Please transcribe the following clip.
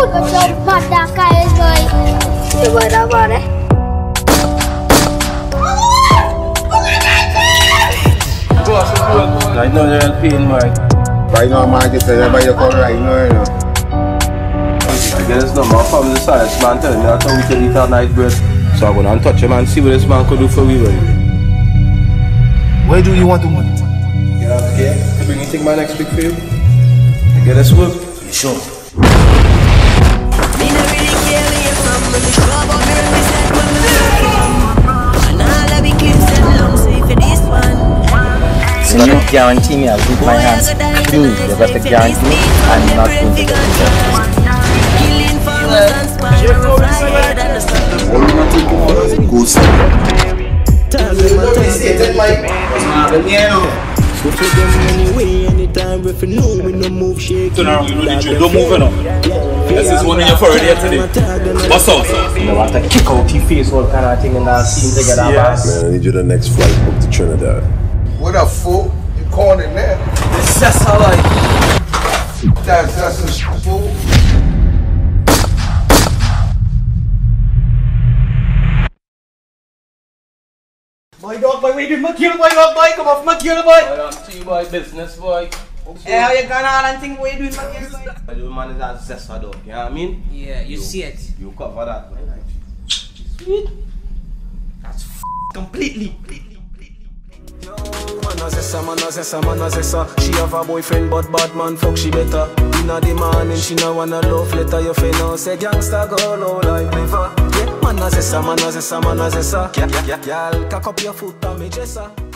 Right now you're in pain, Mike. Right now, Mike, you said everybody come right now, you know. I get this number from the science man telling me that's how we can eat our night bread. So I'm gonna touch him and see what this man could do for me, buddy. Where do you want to move? You have to get to bring anything my next week for you. You get this work? You sure? So you guarantee me I'll keep my hands clean. You got to guarantee me I'm not going to get Don't move enough. This is one in your forehead here today. What's up? You want to kick out your face, all kind of thing, and that scene together. Man, I need you the next flight book to Trinidad. What up, fool? You calling there? It's just how I... That's a fool. My dog, boy, wait, my kill, boy, come off, my kill, boy. I'm to you, boy, business, boy. Hey, how you gonna and think what you doing, my kill, boy? The man is a Zesser dog, you know what I mean? Yeah, you see it. You cover that, man. Sweet. That's completely. Man a Zesser. She have a boyfriend but bad man fuck she better. Inna the morning she no wanna love letter. You fi know say gangsta go low like liver. Yeah, man a Zesser. Girl, cock up your foot and me Jessa.